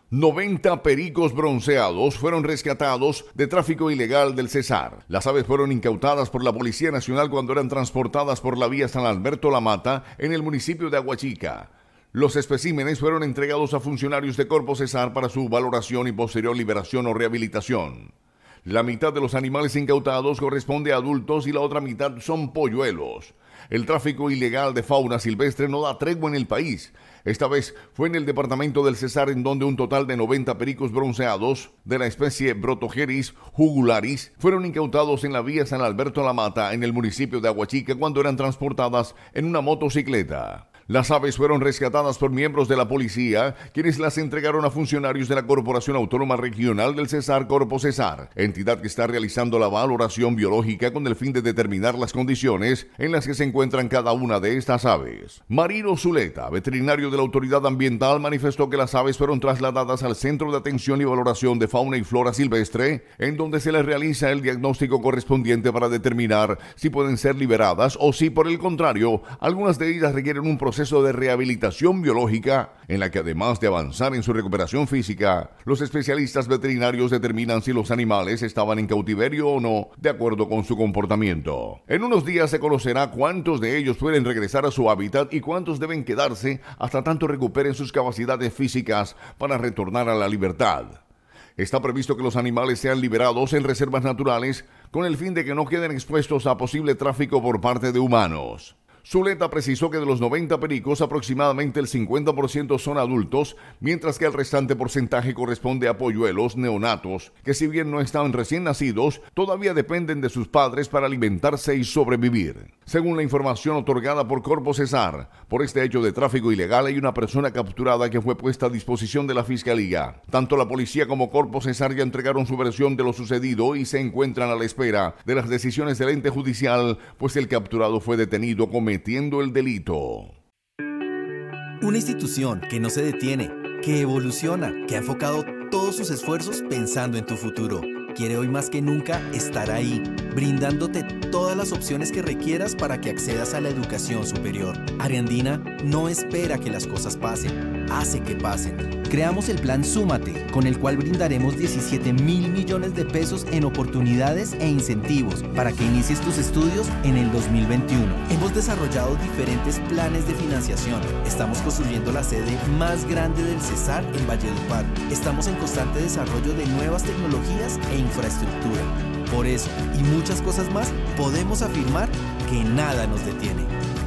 90 pericos bronceados fueron rescatados de tráfico ilegal del Cesar. Las aves fueron incautadas por la Policía Nacional cuando eran transportadas por la vía San Alberto La Mata en el municipio de Aguachica. Los especímenes fueron entregados a funcionarios de Corpo Cesar para su valoración y posterior liberación o rehabilitación. La mitad de los animales incautados corresponde a adultos y la otra mitad son polluelos. El tráfico ilegal de fauna silvestre no da tregua en el país. Esta vez fue en el departamento del Cesar, en donde un total de 90 pericos bronceados de la especie Brotogeris jugularis fueron incautados en la vía San Alberto La Mata en el municipio de Aguachica cuando eran transportadas en una motocicleta. Las aves fueron rescatadas por miembros de la policía, quienes las entregaron a funcionarios de la Corporación Autónoma Regional del Cesar, Corpo Cesar, entidad que está realizando la valoración biológica con el fin de determinar las condiciones en las que se encuentran cada una de estas aves. Marino Zuleta, veterinario de la Autoridad Ambiental, manifestó que las aves fueron trasladadas al Centro de Atención y Valoración de Fauna y Flora Silvestre, en donde se les realiza el diagnóstico correspondiente para determinar si pueden ser liberadas o si, por el contrario, algunas de ellas requieren un proceso de rehabilitación biológica en la que, además de avanzar en su recuperación física, los especialistas veterinarios determinan si los animales estaban en cautiverio o no, de acuerdo con su comportamiento. En unos días se conocerá cuántos de ellos pueden regresar a su hábitat y cuántos deben quedarse hasta tanto recuperen sus capacidades físicas para retornar a la libertad. Está previsto que los animales sean liberados en reservas naturales con el fin de que no queden expuestos a posible tráfico por parte de humanos. Zuleta precisó que de los 90 pericos, aproximadamente el 50% son adultos, mientras que el restante porcentaje corresponde a polluelos neonatos, que si bien no están recién nacidos, todavía dependen de sus padres para alimentarse y sobrevivir. Según la información otorgada por Corpo Cesar, por este hecho de tráfico ilegal hay una persona capturada que fue puesta a disposición de la Fiscalía. Tanto la policía como Corpo Cesar ya entregaron su versión de lo sucedido y se encuentran a la espera de las decisiones del ente judicial, pues el capturado fue detenido cometiendo el delito. Una institución que no se detiene, que evoluciona, que ha enfocado todos sus esfuerzos pensando en tu futuro. Quiere hoy más que nunca estar ahí, brindándote todas las opciones que requieras para que accedas a la educación superior. Ariandina no espera que las cosas pasen, hace que pasen. Creamos el plan Súmate, con el cual brindaremos 17.000 millones de pesos en oportunidades e incentivos para que inicies tus estudios en el 2021. Hemos desarrollado diferentes planes de financiación. Estamos construyendo la sede más grande del Cesar en Valledupar. Estamos en constante desarrollo de nuevas tecnologías e infraestructura. Por eso y muchas cosas más, podemos afirmar que nada nos detiene.